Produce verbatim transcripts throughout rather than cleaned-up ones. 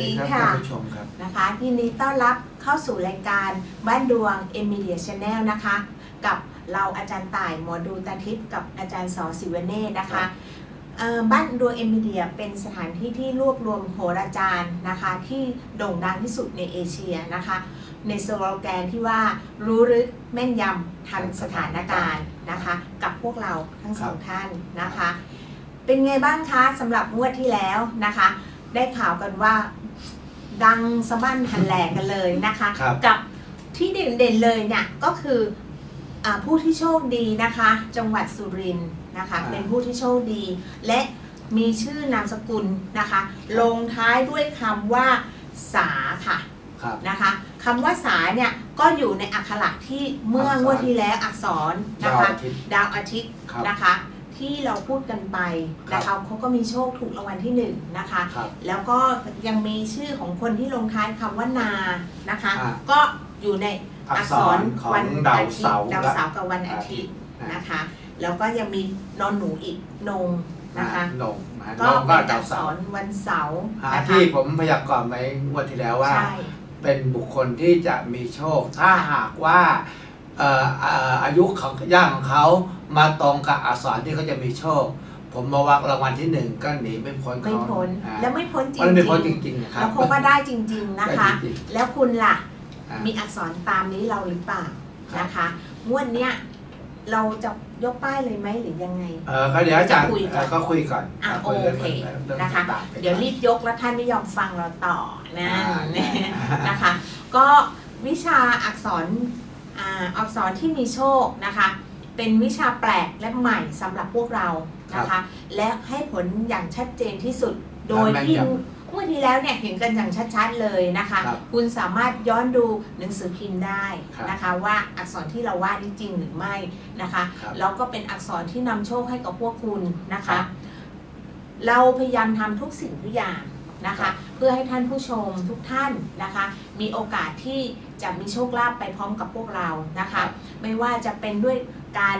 ดีค่ะนะคะยินดีต้อนรับเข้าสู่รายการบ้านดวง Media Channel นะคะกับเราอาจารย์ต่ายหมอดูตาทิพย์กับอาจารย์สอศิวเนศนะคะบ้านดวง Media เป็นสถานที่ที่รวบรวมโหราจารย์นะคะที่โด่งดังที่สุดในเอเชียนะคะในสโลแกนที่ว่ารู้ลึกแม่นยำทันสถานการณ์นะคะกับพวกเราทั้งสองท่านนะคะเป็นไงบ้างคะสำหรับงวดที่แล้วนะคะได้ข่าวกันว่าดังสะบั้นหันแหลกกันเลยนะคะกับที่เด่นๆเลยเนี่ยก็คืออผู้ที่โชคดีนะคะจังหวัดสุรินทร์นะคะเป็นผู้ที่โชคดีและมีชื่อนามสกุลนะคะลงท้ายด้วยคำว่าสาค่ะนะคะคำว่าสาเนี่ยก็อยู่ในอักขระที่เมื่องวดที่แล้วอักษรนะคะดาวอาทิตย์นะคะที่เราพูดกันไปนะคะเขาก็มีโชคถูกรางวัลที่หนึ่งนะคะแล้วก็ยังมีชื่อของคนที่ลงท้ายคำว่านานะคะก็อยู่ในอักษรวันอาทิตย์ดาวเสาร์กับวันอาทิตย์นะคะแล้วก็ยังมีนอนหนูอีกนงนะคะก็เป็นอักษรวันเสาร์ที่ผมพยากรณ์ไว้งวดที่แล้วว่าเป็นบุคคลที่จะมีโชคถ้าหากว่าอายุของย่างของเขามาตรงกับอักษรที่เขาจะมีโชคผมมาวักรางวัลที่หนึ่งก็หนีไม่พ้นไม่พ้นแล้วไม่พ้นจริงไม่พ้นจริงๆครับแล้วเขาก็ได้จริงๆนะคะแล้วคุณล่ะมีอักษรตามนี้เราหรือเปล่านะคะงวดเนี้ยเราจะยกป้ายเลยไหมหรือยังไงเออก็เดี๋ยวอาจารย์ก็คุยก่อนอ่ะโอเคนะคะเดี๋ยวรีบยกแล้วท่านไม่ยอมฟังเราต่อนะนะคะก็วิชาอักษรอักษรที่มีโชคนะคะเป็นวิชาแปลกและใหม่สำหรับพวกเรานะคะและให้ผลอย่างชัดเจนที่สุดโดยที่เมื่อที่แล้วเนี่ยเห็นกันอย่างชัดๆเลยนะคะคุณสามารถย้อนดูหนังสือพิมพ์ได้นะคะว่าอักษรที่เราวาดนี่จริงหรือไม่นะคะแล้วก็เป็นอักษรที่นำโชคให้กับพวกคุณนะคะเราพยายามทำทุกสิ่งทุกอย่างนะคะเพื่อให้ท่านผู้ชมทุกท่านนะคะมีโอกาสที่จะมีโชคลาภไปพร้อมกับพวกเรานะคะไม่ว่าจะเป็นด้วยการ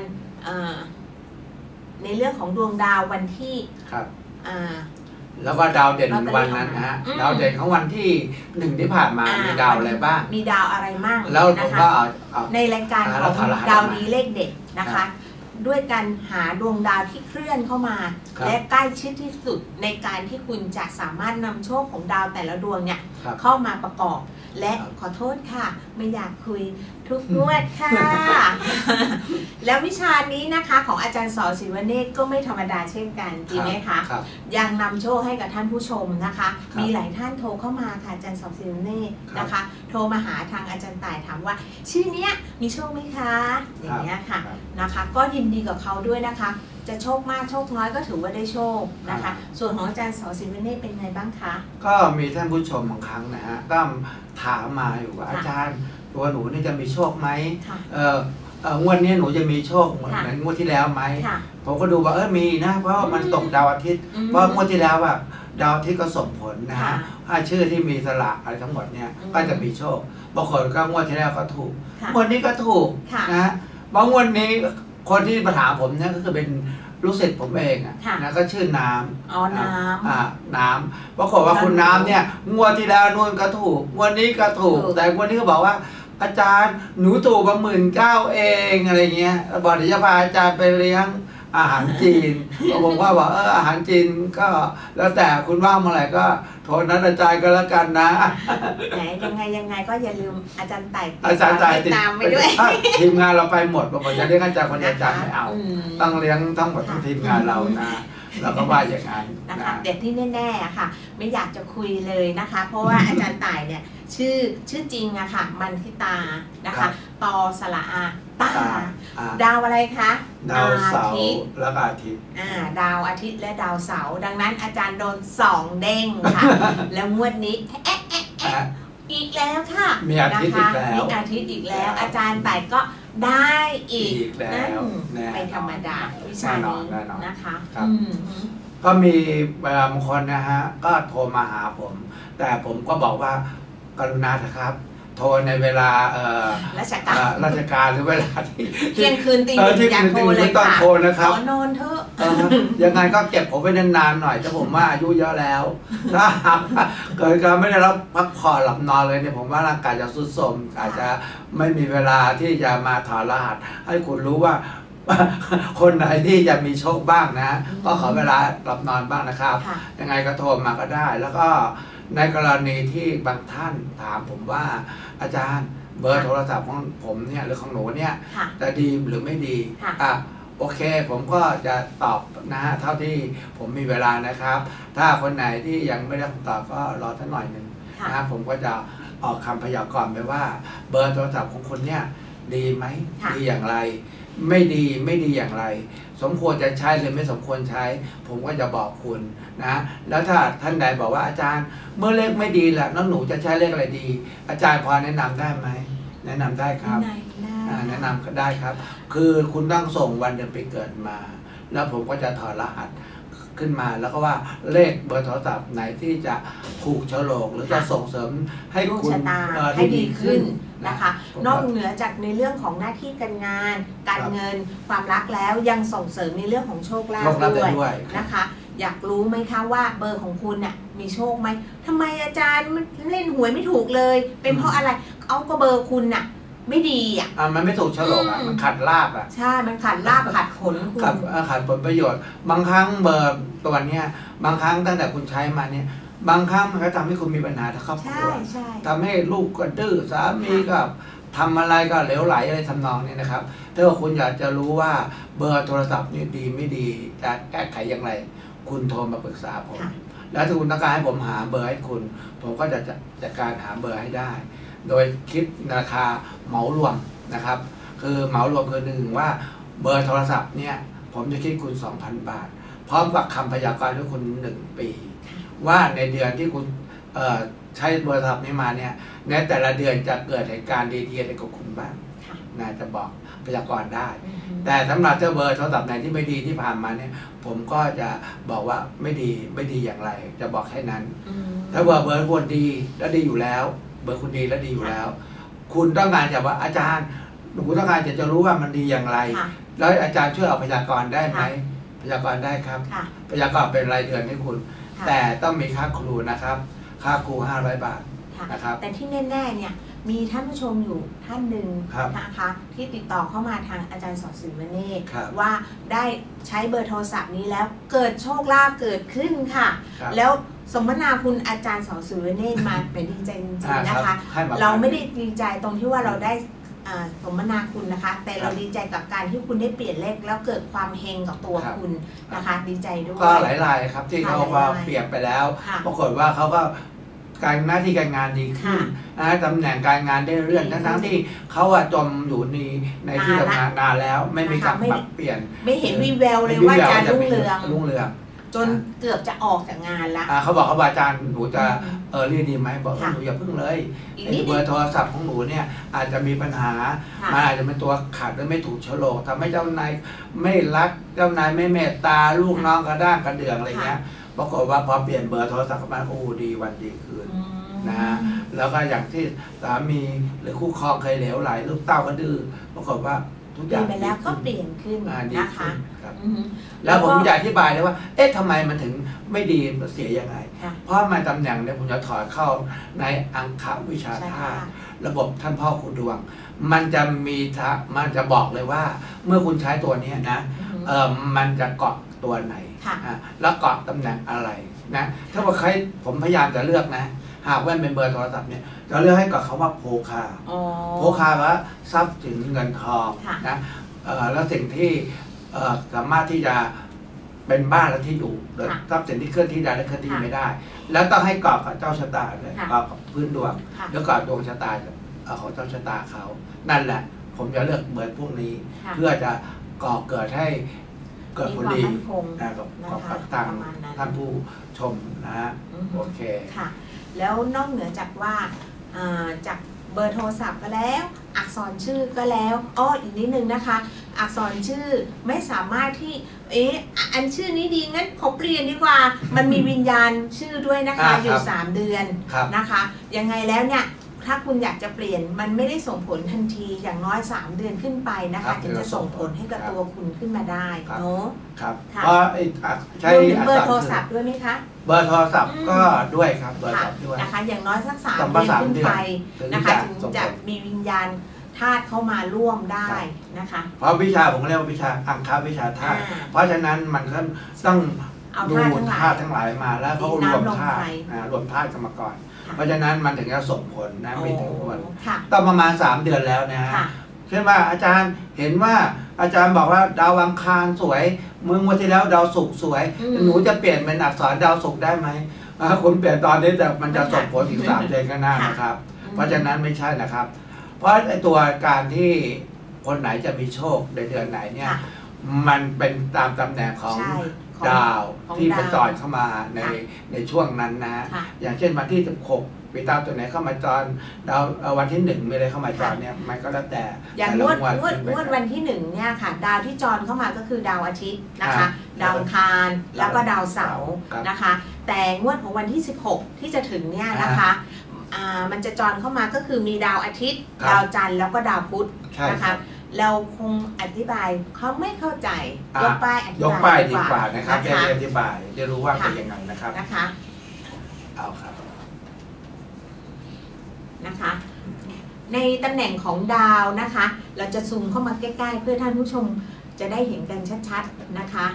ในเรื่องของดวงดาววันที่แล้วก็ดาวเด่นวันนั้นนะฮะดาวเด่นของวันที่หนึ่งที่ผ่านมามีดาวอะไรบ้างมีดาวอะไรบ้างแล้วผมก็ในรายการของดาวดีเลขเด็ดนะคะด้วยการหาดวงดาวที่เคลื่อนเข้ามาและใกล้ชิดที่สุดในการที่คุณจะสามารถนำโชคของดาวแต่ละดวงเนี่ยเข้ามาประกอบและขอโทษค่ะไม่อยากคุยทุกงวดค่ะแล้ววิชานี้นะคะของอาจารย์สอศิวเนศก็ไม่ธรรมดาเช่นกันจริงไหมคะยังนำโชคให้กับท่านผู้ชมนะคะมีหลายท่านโทรเข้ามาค่ะอาจารย์สอศิวเนศนะคะโทรมาหาทางอาจารย์ต่ายถามว่าชื่อเนี้ยมีโชคไหมคะอย่างเงี้ยค่ะนะคะก็ยินดีกับเขาด้วยนะคะจะโชคมากโชคน้อยก็ถือว่าได้โชคนะคะส่วนของอาจารย์สอศิวเนศเป็นไงบ้างคะก็มีท่านผู้ชมบางครั้งนะฮะก็ถามมาอยู่ว่าอาจารย์ตัวหนูนี่จะมีโชคไหมเอองวดนี้หนูจะมีโชคเหมือนงวดที่แล้วไหมผมก็ดูว่าเออมีนะเพราะมันตกดาวอาทิตย์เพราะงวดที่แล้วว่าดาวอาทิตย์ก็ส่งผลนะฮะถ้าชื่อที่มีสระอะไรทั้งหมดเนี่ยก็จะมีโชคบางคนก็งวดที่แล้วก็ถูกงวดนี้ก็ถูกนะบางงวดนี้คนที่มาถามผมเนี่ยก็คือเป็นลูกศิษย์ผมเองอ่ะนะก็ชื่อน้ำอ๋อน้ำอ่าน้ำปรากฏว่าคุณน้ำเนี่ยงวดที่แล้วนู่นก็ถูกงวดนี้ก็ถูกแต่งวดนี้ก็บอกว่าอาจารย์หนูถูกมาหมื่นเก้าเองอะไรเงี้ยบอกเดี๋ยวจะพาอาจารย์ไปเลี้ยงอาหารจีนผมว่าบอกเอออาหารจีนก็แล้วแต่คุณว่างเมื่อไหร่ก็โทรนัดอาจารย์ก็แล้วกันนะไหนยังไงยังไงก็อย่าลืมอาจารย์ไต่อาจารย์ไต่ตามไปด้วยทีมงานเราไปหมดบอกจะเลี้ยงอาจารย์คนอาจารย์ไม่เอาต้องเลี้ยงทั้งหมดทั้งทีมงานเรานะเราก็ว่าอย่างนั้นนะคะเด็กที่แน่ๆค่ะไม่อยากจะคุยเลยนะคะเพราะว่าอาจารย์ต่ายเนี่ยชื่อชื่อจริงอะค่ะมันทิตานะคะตอสระอาตาดาวอะไรคะดาวเสาร์และอาทิตย์อ่าดาวอาทิตย์และดาวเสาร์ดังนั้นอาจารย์โดนสองเด้งค่ะแล้วงวดนี้เอ๊ะเอ๊ะเอ๊ะอีกแล้วค่ะมีอาทิตย์อีกแล้วมีอาทิตย์อีกแล้วอาจารย์ต่ายก็ได้อีกแล้วไม่ธรรมดาวิชานี้นะคะก็มีบางคนนะฮะก็โทรมาหาผมแต่ผมก็บอกว่ากรุณาเถอะครับโทรในเวลาเอ่อราชการราชการหรือเวลาที่เที่ยงคืนตีหนึ่งอย่าโทรเลยค่ะขอนอนเถอะยังไงก็เก็บผมไว้นานๆหน่อยถ้าผมว่าอายุเยอะแล้วถ้าหากเกิดการไม่ได้รับพักผ่อนหลับนอนเลยเนี่ยผมว่าร่างกายจะทรุดโทรมอาจจะไม่มีเวลาที่จะมาถอดรหัสให้คุณรู้ว่าคนไหนที่จะมีโชคบ้างนะก็ขอเวลาหลับนอนบ้างนะครับยังไงก็โทรมาก็ได้แล้วก็ในกรณีที่บางท่านถามผมว่าอาจารย์เบอร์โทรศัพท์ของผมเนี่ยหรือของหนูเนี่ยจะดีหรือไม่ดีอ่ะโอเคผมก็จะตอบนะฮะเท่าที่ผมมีเวลานะครับถ้าคนไหนที่ยังไม่ได้คำตอบก็รอสักหน่อยหนึ่งนะครับผมก็จะออกคำพยากรณ์ไปว่าเบอร์โทรศัพท์ของคุณเนี่ยดีไหมดีอย่างไรไม่ดีไม่ดีอย่างไรสมควรจะใช้หรือไม่สมควรใช้ผมก็จะบอกคุณนะแล้วถ้าท่านใดบอกว่าอาจารย์เมื่อเลขไม่ดีแหละน้องหนูจะใช้เลขอะไรดีอาจารย์พอแนะนำได้ไหมแนะนำได้ครับแนะนำได้ครับคือคุณต้องส่งวันเดือนปีเกิดมาแล้วผมก็จะถอดรหัสขึ้นมาแล้วก็ว่าเลขเบอร์โทรศัพท์ไหนที่จะผูกฉลกหรือจะส่งเสริมให้คุณให้ดีขึ้นนะคะนอกเหนือจากในเรื่องของหน้าที่การงานการเงินความรักแล้วยังส่งเสริมในเรื่องของโชคลาภด้วยนะคะอยากรู้ไหมคะว่าเบอร์ของคุณเนี่ยมีโชคไหมทำไมอาจารย์เล่นหวยไม่ถูกเลยเป็นเพราะอะไรเอาก็เบอร์คุณน่ะไม่ดีอ่ะอ่ะมันไม่ถูกฉลกอ่ะมันขัดลาบอ่ะใช่มันขัดลาบขัดผลคุณขัดขัดผลประโยชน์บางครั้งเบอร์ตัวเนี้ยบางครั้งตั้งแต่คุณใช้มาเนี่ยบางครั้งมันก็ทำให้คุณมีปัญหาทางครอบครัวทำให้ลูกก็ดื้อสามีก็ทำอะไรก็เหลวไหลอะไรทำนองนี้นะครับถ้าคุณอยากจะรู้ว่าเบอร์โทรศัพท์นี่ดีไม่ดีจะแก้ไขอย่างไรคุณโทรมาปรึกษาผมแล้วถ้าคุณต้องการให้ผมหาเบอร์ให้คุณผมก็จะจัดการหาเบอร์ให้ได้โดยคิดราคาเหมารวมนะครับคือเหมารวมคือหนึ่งว่าเบอร์โทรศัพท์เนี่ยผมจะคิดคุณ สองพัน บาทพร้อมกับคำพยากรณ์ให้คุณหนึ่งปีว่าในเดือนที่คุณใช้เบอร์โทรศัพท์นี้มาเนี่ยในแต่ละเดือนจะเกิดเหตุการณ์ดีๆอะไรกับคุณบ้างน่าจะบอกพยากรณ์ได้แต่สำหรับเจ้าเบอร์โทรศัพท์ไหนที่ไม่ดีที่ผ่านมาเนี่ยผมก็จะบอกว่าไม่ดีไม่ดีอย่างไรจะบอกแค่นั้นถ้าเบอร์เบอร์คุณดีแล้วดีอยู่แล้วเบอร์คุณดีและดีอยู่แล้วคุณต้องการจะว่าอาจารย์หนูต้องการจะจะรู้ว่ามันดีอย่างไรแล้วอาจารย์ช่วยเอาพยากรณ์ได้ไหมพยากรณ์ได้ครับพยากรณ์เป็นรายเดือนให้คุณแต่ต้องมีค่าครูนะครับค่าครูห้าร้อยบาทนะครับแต่ที่แน่ๆเนี่ยมีท่านผู้ชมอยู่ท่านหนึ่งนะคะที่ติดต่อเข้ามาทางอาจารย์สอนศิวเนศว่าได้ใช้เบอร์โทรศัพท์นี้แล้วเกิดโชคลาภเกิดขึ้นค่ะแล้วสมนาคุณอาจารย์สอนศิวเนศมาเป็นดีใจจริงๆนะคะเราไม่ได้ดีใจตรงที่ว่าเราได้สมนาคุณนะคะแต่เราดีใจกับการที่คุณได้เปลี่ยนเลขแล้วเกิดความเฮงกับตัวคุณนะคะดีใจด้วยก็หลายรายครับที่เขาว่าเปลี่ยนไปแล้วปรากฏว่าเขาก็การหน้าที่การงานดีขึ้นนะตำแหน่งการงานได้เลื่อนทั้งๆที่เขาอะจมอยู่ในในที่ทำงานนานแล้วไม่มีการปรับเปลี่ยนไม่เห็นวีแววเลยว่าการรุ่งเรืองรุ่งเรืองจนเกือบจะออกจากงานละเขาบอกเขาอาจารย์หนูจะเออเรียนดีไหมบอกหนูอย่าพึ่งเลยเบอร์โทรศัพท์ของหนูเนี่ยอาจจะมีปัญหามันอาจจะเป็นตัวขาดหรือไม่ถูกโฉลกทำให้เจ้านายไม่รักเจ้านายไม่เมตตาลูกน้องกระด้างกระเดื่องอะไรเงี้ยปรากฏว่าพอเปลี่ยนเบอร์โทรศัพท์เข้ามาโอ้ดีวันดีคืนนะแล้วก็อย่างที่สามีหรือคู่ครองเคยเหลวไหลลูกเต้าก็ดื้อปรากฏว่าทุกอย่างไปแล้วก็เปลี่ยนขึ้นนะคะแล้วผมอยากอธิบายเลยว่าเอ๊ะทำไมมันถึงไม่ดีเสียยังไงเพราะมาตำแหน่งเนี่ยผมจะถอดเข้าในอังควิชาธาตุระบบท่านพ่อคุณดวงมันจะมีมันจะบอกเลยว่าเมื่อคุณใช้ตัวนี้นะเออมันจะเกาะตัวไหนแล้วเกาะตำแหน่งอะไรนะถ้าว่าใครผมพยายามจะเลือกนะหากว่าเป็นเบอร์โทรศัพท์เนี่ยจะเลือกให้กับเขาว่าโภคาโภคาว่าทรัพย์สินเงินทองนะแล้วสิ่งที่สามารถที่จะเป็นบ้านและที่อยู่ทรัพย์สินที่เคลื่อนที่ได้และเคลื่อนที่ไม่ได้แล้วต้องให้กรอบกับเจ้าชะตาเลยกรอบกับพื้นดวงแล้วกรอบดวงชะตาของเจ้าชะตาเขานั่นแหละผมจะเลือกเบอร์พวกนี้เพื่อจะก่อเกิดให้เกิดผลดีกับกับทางท่านผู้ชมนะโอเคค่ะแล้วนอกเหนือจากว่าจากเบอร์โทรศัพท์ก็แล้วอักษรชื่อก็แล้วอ้ออีกนิดนึงนะคะอักษรชื่อไม่สามารถที่เอ๊ะอันชื่อนี้ดีงั้นขอเปลี่ยนดีกว่ามันมีวิญญาณชื่อด้วยนะคะอยู่สามเดือนนะคะยังไงแล้วเนี่ยถ้าคุณอยากจะเปลี่ยนมันไม่ได้ส่งผลทันทีอย่างน้อยสามเดือนขึ้นไปนะคะถึงจะส่งผลให้กับตัวคุณขึ้นมาได้เนาะครับเพราะใช้เบอร์โทรศัพท์ด้วยไหมคะเบอร์โทรศัพท์ก็ด้วยครับเบอร์โทรศัพท์ด้วยนะคะอย่างน้อยสักสามเดือนขึ้นไปนะคะถึงจะมีวิญญาณธาตุเข้ามาร่วมได้นะคะเพราะวิชาผมเรียกว่าวิชาอังคาวิชาธาตุเพราะฉะนั้นมันก็ต้องดูธาตุทั้งหลายมาแล้วเขารวมธาตุรวมธาตุกันมาก่อนเพราะฉะนั้นมันถึงจะส่งผลนะไม่ถึงวันต้องประมาณสามเดือนแล้วนะฮะเช่นว่าอาจารย์เห็นว่าอาจารย์บอกว่าดาวอังคารสวยเมื่อวันที่แล้วดาวศุกร์สวยหนูจะเปลี่ยนเป็นอักษรดาวศุกร์ได้ไหมคุณเปลี่ยนตอนนี้แต่มันจะส่งผลอีกสามเดือนข้างหน้านะครับเพราะฉะนั้นไม่ใช่นะครับเพราะไอ้ตัวการที่คนไหนจะมีโชคในเดือนไหนเนี่ยมันเป็นตามตำแหน่งของดาวที่ประจรเข้ามาในในช่วงนั้นนะอย่างเช่นวันที่สิบหกปีดาวตัวไหนเข้ามาจรดาววันที่หนึ่งมีอะไรเข้ามาจรเนี่ยมันก็แล้วแต่อย่างงวดงวดงวดวันที่หนึ่งเนี่ยค่ะดาวที่จรเข้ามาก็คือดาวอาทิตย์นะคะดาวอังคารแล้วก็ดาวเสาร์นะคะแต่งวดของวันที่สิบหกที่จะถึงเนี่ยนะคะมันจะจรเข้ามาก็คือมีดาวอาทิตย์ดาวจันทร์แล้วก็ดาวพุธนะคะเราคงอธิบายเขาไม่เข้าใจยกป้ายอธิบายยกป้ายดีกว่านะครับจะอธิบายจะรู้ว่าเป็นยังไงนะครับนะคะเอาครับนะคะในตำแหน่งของดาวนะคะเราจะซูมเข้ามาใกล้ๆเพื่อท่านผู้ชมจะได้เห็นกันชัดๆนะคะ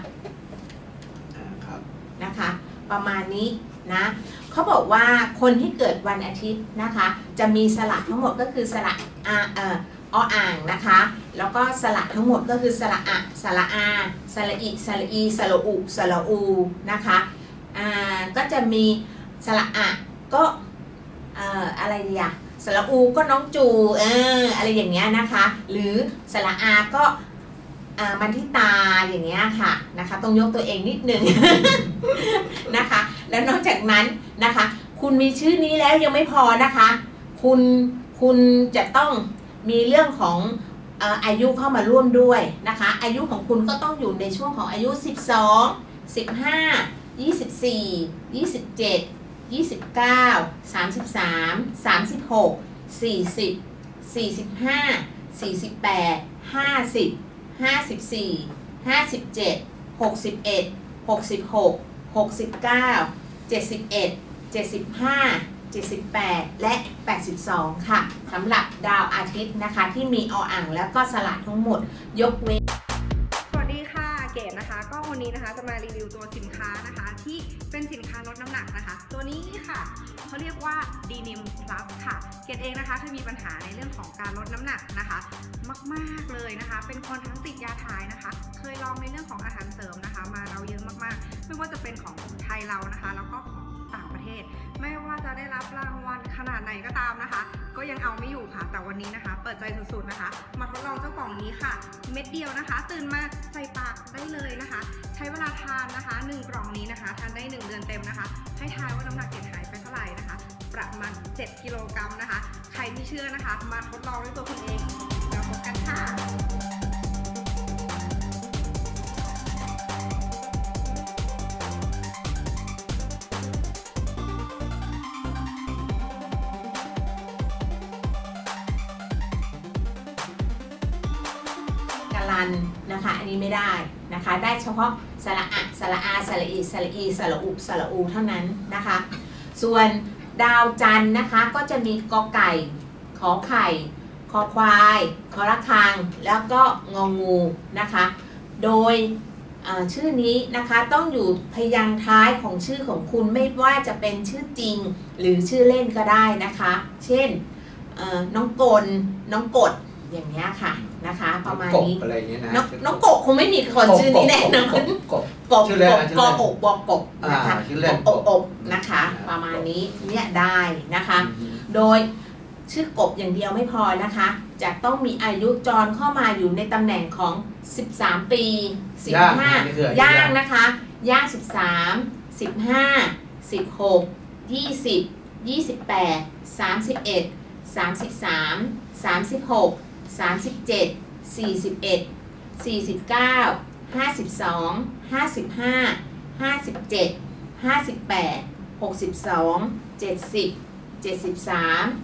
นะคะประมาณนี้นะเขาบอกว่าคนที่เกิดวันอาทิตย์นะคะจะมีสระทั้งหมดก็คือสระอาเอ่อออ่างนะคะแล้วก็สระทั้งหมดก็คือสระอะสระอาสระอิสระอีสระอุสระอูนะคะอ่าก็จะมีสระอะก็เอ่ออะไรดีอะสระอูก็น้องจูเอออะไรอย่างเงี้ยนะคะหรือสระอาก็อ่ามันที่ตาอย่างเงี้ยค่ะนะคะต้องยกตัวเองนิดนึง นะคะแล้วนอกจากนั้นนะคะคุณมีชื่อนี้แล้วยังไม่พอนะคะคุณคุณจะต้องมีเรื่องของเอ่ออายุเข้ามาร่วมด้วยนะคะอายุของคุณก็ต้องอยู่ในช่วงของอายุสิบสอง สิบห้า ยี่สิบสี่ ยี่สิบเจ็ด ยี่สิบเก้า สามสิบสาม สามสิบหก สี่สิบ สี่สิบห้า สี่สิบแปด ห้าสิบ ห้าสิบสี่ ห้าสิบเจ็ด หกสิบเอ็ด หกสิบหก หกสิบเก้า เจ็ดสิบเอ็ด เจ็ดสิบห้า เจ็ดสิบแปดและแปดสิบสองค่ะสำหรับดาวอาทิตย์นะคะที่มีออ่างแล้วก็สลัดทั้งหมดยกเว้นสวัสดีค่ะเกดนะคะก็วันนี้นะคะจะมารีวิวตัวสินค้านะคะที่เป็นสินค้าลดน้ำหนักนะคะตัวนี้ค่ะเขาเรียกว่า ดี นิม Plus ค่ะเกดเองนะคะเคยมีปัญหาในเรื่องของการลดน้ำหนักนะคะมากๆเลยนะคะเป็นคนทั้งติดยาถ่ายนะคะเคยลองในเรื่องของอาหารเสริมนะคะมาเราเยอะมากๆไม่ว่าจะเป็นของไทยเรานะคะแล้วก็ของต่างประเทศไม่ว่าจะได้รับรางวัลขนาดไหนก็ตามนะคะก็ยังเอาไม่อยู่ค่ะแต่วันนี้นะคะเปิดใจสุดๆนะคะมาทดลองเจ้ากล่องนี้ค่ะเม็ดเดียวนะคะตื่นมาใส่ปากได้เลยนะคะใช้เวลาทานนะคะหนึ่งกล่องนี้นะคะทานได้หนึ่งเดือนเต็มนะคะให้ทายว่าน้ำหนักเกดหายไปเท่าไหร่นะคะประมาณเจ็ดกิโลกรัมนะคะใครที่เชื่อนะคะมาทดลองด้วยตัวคุณเองแล้วพบกันค่ะนะคะอันนี้ไม่ได้นะคะได้เฉพาะสระอะสระอาสระอีสระอีสระอุสระอูเท่านั้นนะคะส่วนดาวจันทร์นะคะก็จะมีกอไก่ขอไข่คอควายคอระฆังแล้วก็งองูนะคะโดยชื่อนี้นะคะต้องอยู่พยางค์ท้ายของชื่อของคุณไม่ว่าจะเป็นชื่อจริงหรือชื่อเล่นก็ได้นะคะเช่นน้องกลน้องกดอย่างนี้ค่ะนะคะประมาณนี้น้องน้องกบคงไม่มีคนชื่อนี้แน่นอนกบกบกออกบอกกบนะคะกบอบนะคะประมาณนี้เนี่ยได้นะคะโดยชื่อกบอย่างเดียวไม่พอนะคะจะต้องมีอายุจรเข้ามาอยู่ในตำแหน่งของสิบสามปีสิบห้าย่างนะคะย่างสิบสาม สิบห้า สิบหก ยี่สิบ ยี่สิบแปด สามสิบเอ็ด สามสิบสาม สามสิบหก สามสิบเจ็ด สี่สิบเอ็ด สี่สิบเก้า ห้าสิบสอง ห้าสิบห้า ห้าสิบเจ็ด ห้าสิบแปด หกสิบสอง เจ็ดสิบ เจ็ดสิบสาม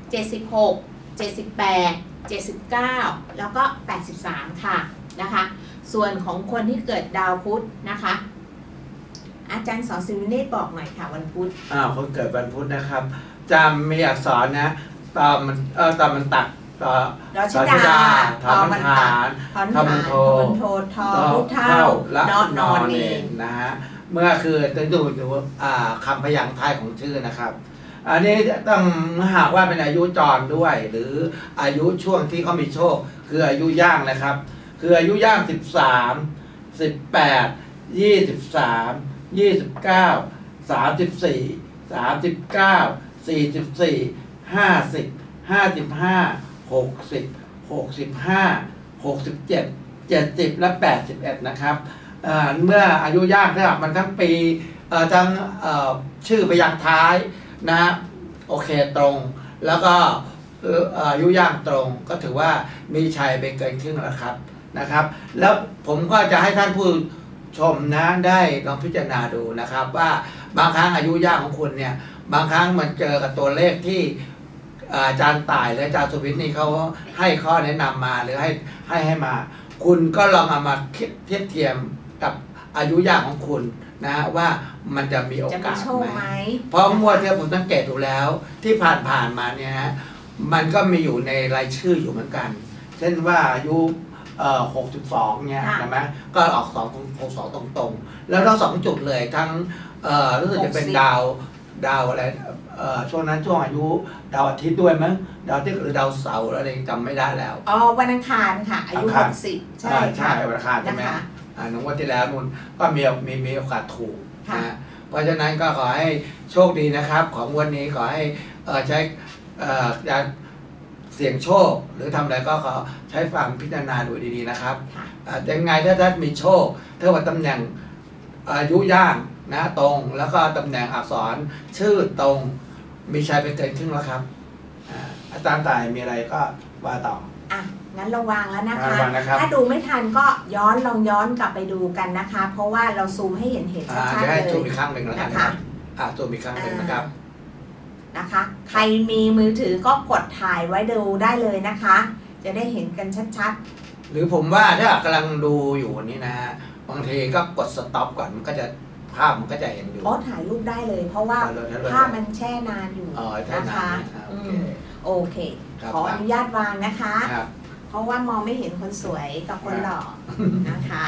เจ็ดสิบหก เจ็ดสิบแปด เจ็ดสิบเก้าแล้วก็แปดสิบสามค่ะนะคะส่วนของคนที่เกิดดาวพุธนะคะอาจารย์สอศิวเนศบอกหน่อยค่ะวันพุธอ้าวคนเกิดวันพุธนะครับจำมีอักษรนะตอมันเออตอมันตักต่อรชดาทอมันฐานทอมันโทโททอพุเท่าและนอนนอนเองนะฮะเมื่อคือจะดูดูคำพยางค์ไทยของชื่อนะครับอันนี้ต้องหากว่าเป็นอายุจรด้วยหรืออายุช่วงที่เขามีโชคคืออายุย่างนะครับคืออายุย่างสิบสาม สิบแปด ยี่สิบสาม ยี่สิบเก้า สามสิบสี่ สามสิบเก้า สี่สิบสี่ ห้าสิบ ห้าสิบห้า หกสิบ หกสิบห้า หกสิบเจ็ด เจ็ดสิบและแปดสิบเอ็ดนะครับเมื่ออายุย่างถ้ามันทั้งปีทั้งชื่อพยางค์ท้ายนะโอเคตรงแล้วก็อายุย่างตรงก็ถือว่ามีชัยไปเกินครึ่งแล้วครับนะครับแล้วผมก็จะให้ท่านผู้ชมนะได้ลองพิจารณาดูนะครับว่าบางครั้งอายุย่างของคุณเนี่ยบางครั้งมันเจอกับตัวเลขที่อาจารย์ต่ายและอาจารย์สุวิทย์นี่เขาให้ข้อแนะนำมาหรือให้ให้ให้มาคุณก็ลองเอามาเทียบเทียมกับอายุย่างของคุณนะว่ามันจะมีโอกาสไหมเพราะเมื่อที่ผมสังเกตดูแล้วที่ผ่านๆมาเนี่ยฮะมันก็มีอยู่ในรายชื่ออยู่เหมือนกันเช่นว่าอายุหกสิบสองเนี่ยใช่ไหมก็ออกสองหกสองตรงๆแล้วทั้งสองจุดเลยทั้งรู้สึกจะเป็นดาวดาวอะไรช่วงนั้นช่วงอายุดาวอาทิตย์ด้วยมั้งดาวอาทิตย์หรือดาวเสาร์อะไรจำไม่ได้แล้วอ๋อวันอังคารค่ะอายุหกสิบใช่ใช่วันอังคารใช่ไหมอ่าหนุ่มวันที่แล้วนุ่นก็มีมีมีโอกาสถูกนะเพราะฉะนั้นก็ขอให้โชคดีนะครับของวันนี้ขอให้ใช้การเสี่ยงโชคหรือทำอะไรก็ขอใช้ฟังพิจารณาดูดีๆนะครับยังไงถ้าท่านมีโชคถ้าว่าตำแหน่งอายุย่างนะตรงแล้วก็ตำแหน่งอักษรชื่อตรงมีชัยเป็นเกินครึ่งแล้วครับอาจารย์ต่ายมีอะไรก็ว่าต่ออ่ะงั้นระวังแล้วนะคะถ้าดูไม่ทันก็ย้อนลองย้อนกลับไปดูกันนะคะเพราะว่าเราซูมให้เห็นเห็นชัดๆเลยจะให้ซูมอีกครั้งหนึ่งแล้วกันนะครับอ่าซูมอีกครั้งหนึ่งนะครับนะคะใครมีมือถือก็กดถ่ายไว้ดูได้เลยนะคะจะได้เห็นกันชัดๆหรือผมว่าถ้ากำลังดูอยู่นี่นะบางทีก็กดสต็อปก่อนมันก็จะภาพมันก็จะเห็นอยู่อ๋อถ่ายรูปได้เลยเพราะว่าภาพมันแช่นานอยู่นะคะโอเคขออนุญาตวางนะคะเพราะว่ามองไม่เห็นคนสวยกับคนหล่อนะคะ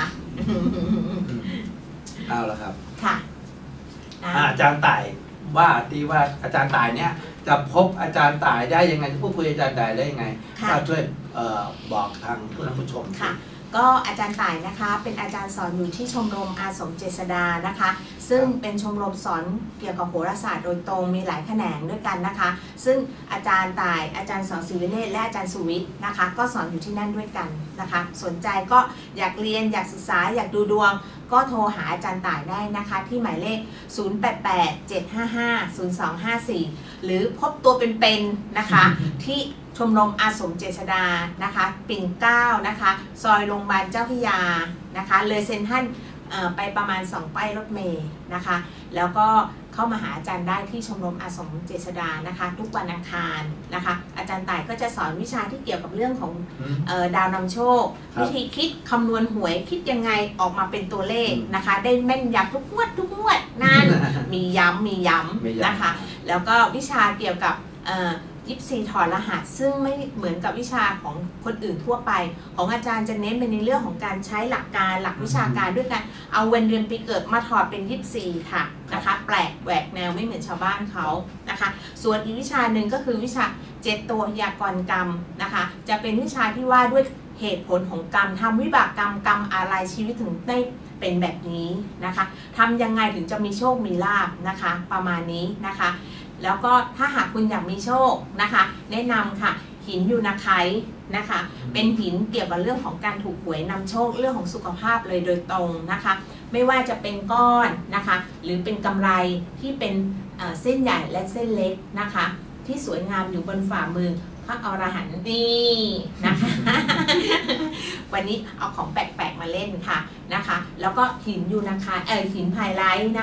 เอาละครับค่ะอาจารย์ต่ายว่าที่ว่าอาจารย์ต่ายเนี่ยจะพบอาจารย์ต่ายได้ยังไงพูดคุยอาจารย์ต่ายได้ยังไงก็ช่วยบอกทางผู้ชมค่ะก็อาจารย์ต่ายนะคะเป็นอาจารย์สอนอยู่ที่ชมรมอาสมเจษฎานะคะซึ่งเป็นชมรมสอนเกี่ยวกับโหราศาสตร์โดยตรงมีหลายแขนงด้วยกันนะคะซึ่งอาจารย์ต่ายอาจารย์สอนศิวิเนศและอาจารย์สุวิทย์นะคะก็สอนอยู่ที่นั่นด้วยกันนะคะสนใจก็อยากเรียนอยากศึกษาอยากดูดวงก็โทรหาอาจารย์ต่ายได้นะคะที่หมายเลขศูนย์ แปด แปด เจ็ด ห้า ห้า ศูนย์ สอง ห้า สี่หรือพบตัวเป็นๆนะคะที่ชมรมอาสมเจษฎานะคะปิ่นเกล้านะคะซอยโรงพยาบาลเจ้าพระยานะคะเลยเซ็นทรัลไปประมาณสองป้ายรถเมล์นะคะแล้วก็เข้ามาหาอาจารย์ได้ที่ชมรมอาสมเจษฎานะคะทุกวันอังคารนะคะอาจารย์ต่ายก็จะสอนวิชาที่เกี่ยวกับเรื่องของดาวนำโชควิธีคิดคำนวณหวยคิดยังไงออกมาเป็นตัวเลขนะคะได้แม่นยำทุกงวดทุกงวดนั่นมีย้ำมีย้ำนะคะแล้วก็วิชาเกี่ยวกับยิปซีถอดรหัสซึ่งไม่เหมือนกับวิชาของคนอื่นทั่วไปของอาจารย์จะเน้นไปในเรื่องของการใช้หลักการหลักวิชาการด้วยกันเอาวันเดือนปีเกิดมาถอดเป็นยิปซีค่ะนะคะแปลกแหวกแนวไม่เหมือนชาวบ้านเขานะคะส่วนอีกวิชาหนึ่งก็คือวิชาเจ็ดตัวพยากรณ์กรรมนะคะจะเป็นวิชาที่ว่าด้วยเหตุผลของกรรมทำวิบากกรรมกรรมอะไรชีวิตถึงได้เป็นแบบนี้นะคะทำยังไงถึงจะมีโชคมีลาภนะคะประมาณนี้นะคะแล้วก็ถ้าหากคุณอยากมีโชคนะคะแนะนำค่ะหินยูนาไคต์นะคะเป็นหินเกี่ยวกับเรื่องของการถูกหวยนำโชคเรื่องของสุขภาพเลยโดยตรงนะคะไม่ว่าจะเป็นก้อนนะคะหรือเป็นกำไรที่เป็นเส้นใหญ่และเส้นเล็กนะคะที่สวยงามอยู่บนฝ่ามือพระอรหันต์นี่นะคะวันนี้เอาของแปลกๆมาเล่นค่ะนะคะแล้วก็หินยูนาไคต์เออหินไพไลท์นะคะ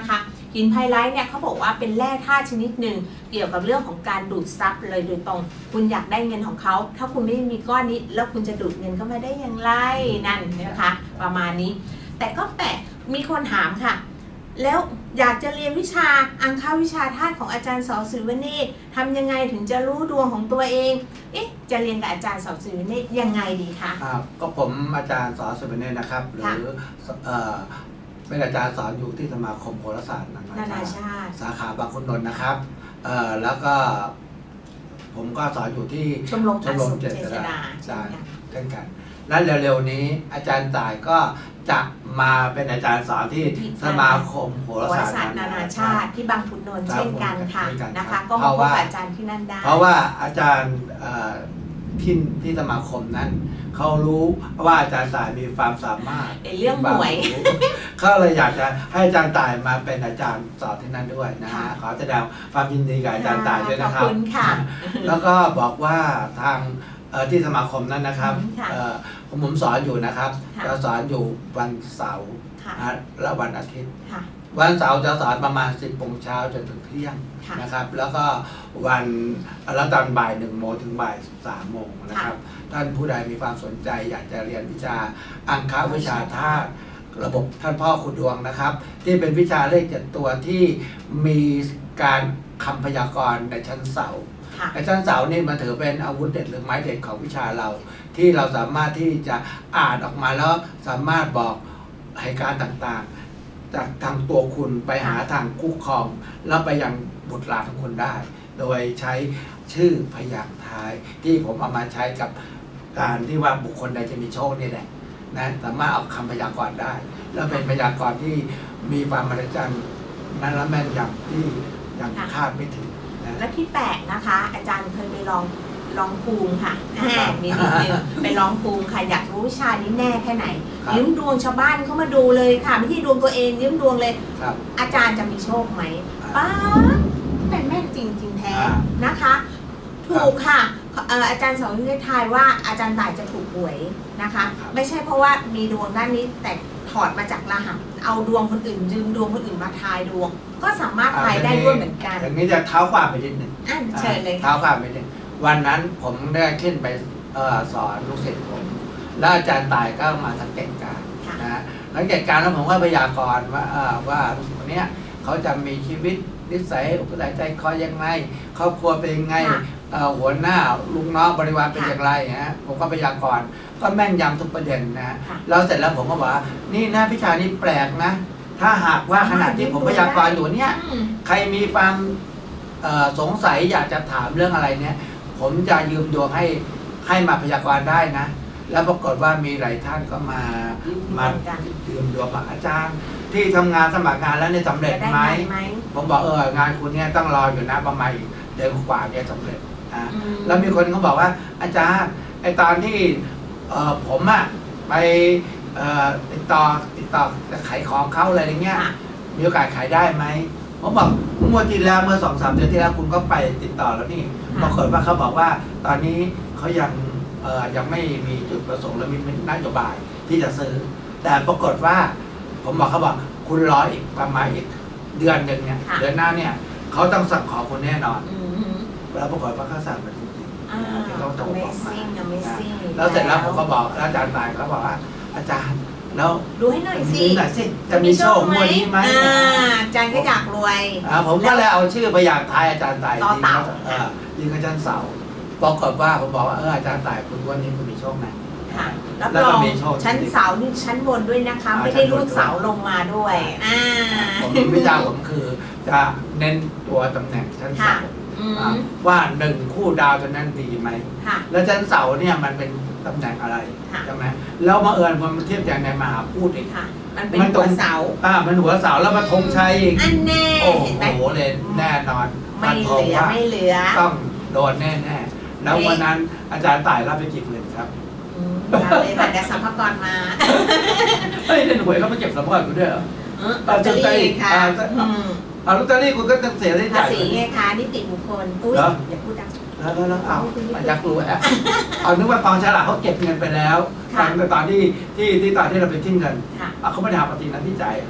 หินไพไลท์เนี่ยเขาบอกว่าเป็นแร่ธาตุชนิดหนึ่งเกี่ยวกับเรื่องของการดูดซับเลยโดยตรงคุณอยากได้เงินของเขาถ้าคุณไม่มีก้อนนี้แล้วคุณจะดูดเงินเข้ามาได้อย่างไรนั่นนะคะประมาณนี้แต่ก็แปลกมีคนถามค่ะแล้วอยากจะเรียนวิชาอังคาวิชาธาตุของอาจารย์สอศิวเนศทำยังไงถึงจะรู้ดวงของตัวเองเอ๊ะจะเรียนกับอาจารย์สอศิวเนศยังไงดีคะครับก็ผมอาจารย์สอศิวเนศนะครับหรือเอ่อเป็นอาจารย์สอนอยู่ที่สมาคมโหราศาสตร์นานาชาติสาขาบางขุนนนท์นะครับเอ่อแล้วก็ผมก็สอนอยู่ที่ชมรมชมรมเจษฎาเช่นกันและเร็วๆนี้อาจารย์ต่ายก็จะมาเป็นอาจารย์สอนที่สมาคมโหราศาสตร์นานาชาติที่บางขุนนนท์เช่นกันค่ะนะคะก็มาพบอาจารย์ที่นั่นได้เพราะว่าอาจารย์ที่ที่สมาคมนั้นเขารู้ว่าอาจารย์ต่ายมีความสามารถในเรื่องหวยเขาเลยอยากจะให้อาจารย์ต่ายมาเป็นอาจารย์สอนที่นั่นด้วยนะฮะขอแสดงความยินดีกับอาจารย์ต่ายด้วยนะครับขอบคุณค่ะแล้วก็บอกว่าทางที่สมาคมนั้นนะครับผมผมสอนอยู่นะครับจะสอนอยู่วันเสาร์และวันอาทิตย์วันเสาร์จะสอนประมาณสิบโมงเช้าจนถึงเที่ยงนะครับแล้วก็วันแล้วตอนบ่ายหนึ่งโมงถึงบ่ายสามโมงนะครับท่านผู้ใดมีความสนใจอยากจะเรียนวิชาอังควิชาธาตุระบบท่านพ่อขุนดวงนะครับที่เป็นวิชาเลขเจ็ดตัวที่มีการคำพยากรณ์ในชั้นเสาร์ในชั้นเสาร์นี่มันถือเป็นอาวุธเด็ดหรือไม้เด็ดของวิชาเราที่เราสามารถที่จะอ่านออกมาแล้วสามารถบอกเหตุการณ์ต่างๆจากทางตัวคุณไปหาทางคู่ครองแล้วไปยังบุตรหลานของคุณได้โดยใช้ชื่อพยางค์ท้ายที่ผมเอามาใช้กับการที่ว่าบุคคลใดจะมีโชคนี่แหละนะสามารถเอาคำพยากรณ์ได้แล้วเป็นพยากรณ์ที่มีความมหัศจรรย์นั้นและแม่นยำที่ยังคาดไม่ถึงและที่แปลกนะคะอาจารย์เคยไปลองลองภูมิค่ะมีนิดนึงไปลองภูมิค่ะอยากรู้วิชานี้แน่แค่ไหนยืมดวงชาวบ้านเข้ามาดูเลยค่ะไม่ใช่ดวงตัวเองยืมดวงเลยอาจารย์จะมีโชคไหมป้าเป็นแม่จริงจริงแท้นะคะถูกค่ะอาจารย์สอนได้ทายว่าอาจารย์ต่ายจะถูกหวยนะคะไม่ใช่เพราะว่ามีดวงด้านนี้แต่ถอดมาจากรหัสเอาดวงคนอื่นยืมดวงคนอื่นมาทายดวงก็สามารถทายได้ด้วยเหมือนกันอย่างนี้จะเท้าความไปนิดหนึ่งเชิญเลยเท้าความไปนิดวันนั้นผมได้ขึ้นไปสอนลูกศิษย์ผมแล้วอาจารย์ต่ายก็มาสังเกตการนะสังเกตการแล้วผมก็พยากรณ์ว่าว่าคนนี้เขาจะมีชีวิตนิสัยอุปนิสัยใจคอยังไงครอบครัวเป็นยังไงหัวหน้าลูกน้องบริวารเป็นอย่างไรฮะผมก็พยากรณ์ก็แม่นยำทุกประเด็นนะแล้วเสร็จแล้วผมก็บอกนี่นะวิชานี้แปลกนะถ้าหากว่าขณะที่ผมพยากรณ์อยู่เนี่ยใครมีความสงสัยอยากจะถามเรื่องอะไรเนี่ยผมจะยืมดวงให้ให้มาพยากรณ์ได้นะแล้วปรากฏว่ามีหลายท่านก็มามายืมดวงอาจารย์ที่ทำงานสมัครงานแล้วเนี่ยสำเร็จไหมผมบอกเอองานคุณเนี่ยต้องรออยู่นะประมาณเดือนกว่าจะสำเร็จนะแล้วมีคนเขาบอกว่าอาจารย์ไอตอนที่ผมอะไปติดต่อติดต่อจะขายของเขาอะไรอย่างเงี้ยมีโอกาสขายได้ไหมผมบอกเมื่อที่แล้วเมื่อสองสามเดือนที่แล้วคุณก็ไปติดต่อแล้วนี่ปรากฏว่าเขาบอกว่าตอนนี้เขายังยังไม่มีจุดประสงค์และมีนโยบายที่จะซื้อแต่ปรากฏว่าผมบอกเขาบอกคุณรออีกประมาณอีกเดือนหนึ่งเนี่ยเดือนหน้าเนี่ยเขาต้องสั่งขอคุณแน่นอนแล้วปรากฏว่าเขาสั่งมาจริงๆต้องต้องบอกมาแล้วเสร็จแล้วผมก็บอกอาจารย์ต่ายเขาบอกว่าอาจารย์แล้วดูให้หน่อยสิจะมีโชคงวดนี้ไหมอาจารย์ก็อยากรวยผมก็เลยเอาชื่อพยางค์ท้ายอาจารย์ต่ายยิงยิงอาจารย์เสาปรากฏว่าผมบอกว่าเอออาจารย์ต่ายคุณวันนี้คุณมีโชคไหมรับรองชั้นเสานี่ชั้นบนด้วยนะคะไม่ได้รูดเสาลงมาด้วยผมวิจารณ์ผมคือจะเน้นตัวตำแหน่งชั้นเสาว่าหนึ่งคู่ดาวตัวนั้นดีไหมแล้วชั้นเสาเนี่ยมันเป็นตำแหน่งอะไรใช่ไหมแล้วมาเอิญพอมาเทียบอย่างในมหาพูดอีกมันเป็นหัวเสาอ่ามันหัวเสาแล้วมาธงชัยอีกอันแน่โอ้โหเลยแน่นอนไม่เหลือไม่เหลือต้องโดนแน่แน่แล้ววันนั้นอาจารย์ต่ายรับไปกี่หมื่นครับเลยแต่แต่สัมภาระมาเฮ้ยเล่นหวยแล้วมาเก็บสัมภาระกูด้วยเหรอลอตเตอรี่ค่ะเอาลอตเตอรี่คุณก็ต้องเสียได้จ่ายภาษีไงคะนิติบุคคลอุ้ยอย่าพูดดังแล้วแล้วเอาอยากรู้แอบเอานึกว่าตอนฉลาดเขาเก็บเงินไปแล้วตอนตอนที่ที่ที่ตอนที่เราไปทิ้งเงินเขาไม่ได้หาปฏิทินที่จ่ายไ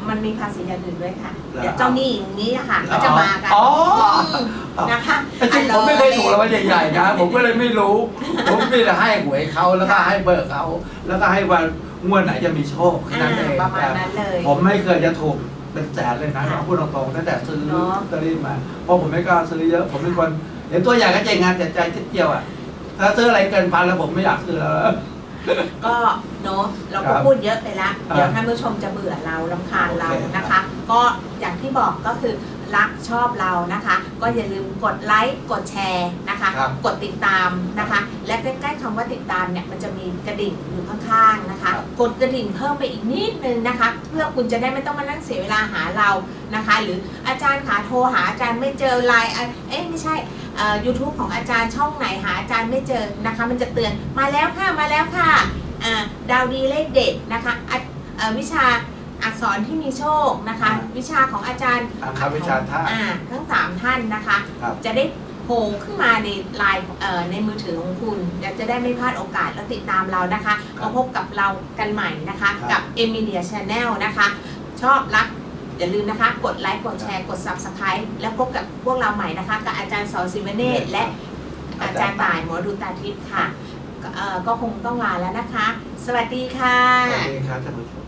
มันมีภาษีอย่างอื่นด้วยค่ะเดี๋ยวเจ้าหนี้อย่างนี้ค่ะก็จะมากันนะคะจริงผมไม่เคยถูกรางวัลใหญ่ๆนะผมก็เลยไม่รู้ผมมีแต่ให้หวยเขาแล้วก็ให้เบอร์เขาแล้วก็ให้วันงวดไหนจะมีโชคแค่นั้นเองประมาณนั้นเลยผมไม่เคยจะถูกเป็นแสนเลยนะพูดตรงๆตั้งแต่ซื้อลอตเตอรี่มาเพราะผมไม่กล้าซื้อเยอะผมเป็นคนเห็นตัวอย่างก็เจ๊งงานแต่ใจจิตเดียวอ่ะถ้าซื้ออะไรเกินพันแล้วผมไม่อยากซื้อแล้วก็เนาะเราก็พูดเยอะไปแล้วเดี๋ยวท่านผู้ชมจะเบื่อเรารำคาญเรานะคะก็อย่างที่บอกก็คือรักชอบเรานะคะก็อย่าลืมกดไลค์กดแชร์นะคะกดติดตามนะคะและใกล้ๆคำว่าติดตามเนี่ยมันจะมีกระดิ่งอยู่ข้างๆนะคะกดกระดิ่งเพิ่มไปอีกนิดนึงนะคะเพื่อคุณจะได้ไม่ต้องมานั่งเสียเวลาหาเรานะคะหรืออาจารย์ขาโทรหาอาจารย์ไม่เจอไลน์เอ๊ะไม่ใช่ยูทูบของอาจารย์ช่องไหนหาอาจารย์ไม่เจอนะคะมันจะเตือนมาแล้วค่ะมาแล้วค่ะดาวดีเลขเด็ดนะคะวิชาอักษรที่มีโชคนะคะวิชาของอาจารย์วิชาท่าทั้งสามท่านนะคะจะได้โผล่ขึ้นมาในไลน์ในมือถือของคุณจะได้ไม่พลาดโอกาสและติดตามเรานะคะมาพบกับเรากันใหม่นะคะกับ Emilia Channel นะคะชอบรักอย่าลืมนะคะกดไลค์กดแชร์กด ซับสไครบ์ แล้วพบกับพวกเราใหม่นะคะกับอาจารย์สอศิวเนศและอาจารย์ต่ายหมอดูตาทิพย์ค่ะก็คงต้องลาแล้วนะคะสวัสดีค่ะสวัสดีครับท่านผู้ชม